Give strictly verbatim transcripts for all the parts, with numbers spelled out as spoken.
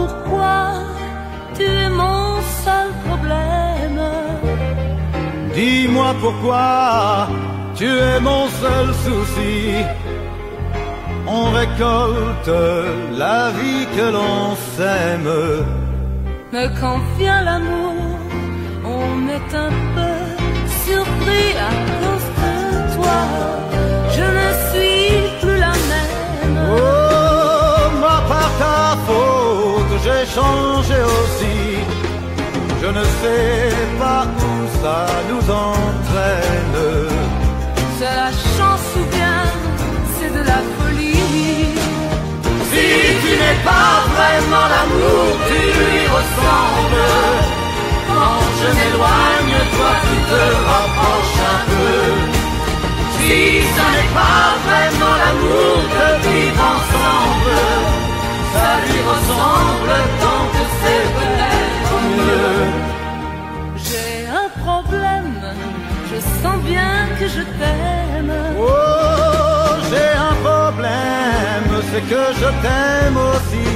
pourquoi tu es mon seul problème. Dis-moi pourquoi tu es mon seul souci. On récolte la vie que l'on sème. Mais quand vient l'amour, on est un peu surpris à cause de toi. Je ne suis plus la même. Oh, moi par ta faute, j'ai changé aussi. Je ne sais pas où ça nous entraîne. C'est la chance ou bien c'est de la folie. Si tu n'es pas vraiment l'amour, tu lui ressembles. Quand je m'éloigne, toi tu te rapproches un peu. Si ça n'est pas vraiment l'amour de vivre ensemble, ça lui ressemble tant que c'est peut-être mieux. J'ai un problème, je sens bien que je t'aime. Oh, j'ai un problème, c'est que je t'aime aussi.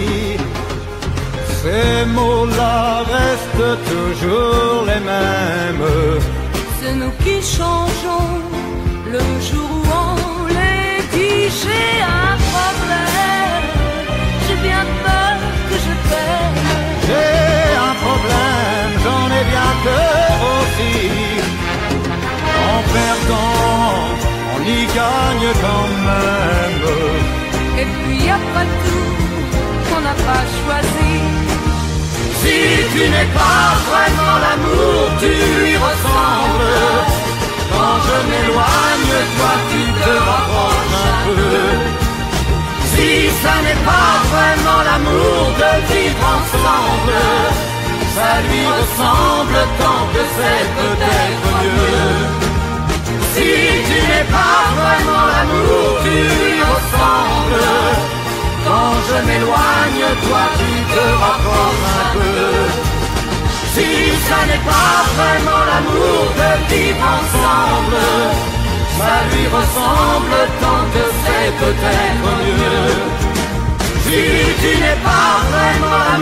Ces mots-là restent toujours les mêmes. C'est nous qui changeons le jour où on les dit. J'ai un problème, j'ai bien peur que je t'aime. J'ai un problème, j'en ai bien peur aussi. En perdant, on y gagne quand même. Et puis après tout, on n'a pas choisi. Si tu n'es pas vraiment l'amour, tu lui ressembles. Quand je m'éloigne, toi tu te rapproches un peu. Si ça n'est pas vraiment l'amour de vivre ensemble, ça lui ressemble tant que c'est peut-être mieux. Si tu n'es pas vraiment l'amour, tu lui ressembles. Quand je m'éloigne, toi tu te rapproches un peu. Si ça n'est pas vraiment l'amour de vivre ensemble, ça lui ressemble tant que c'est peut-être mieux. Si tu n'es pas vraiment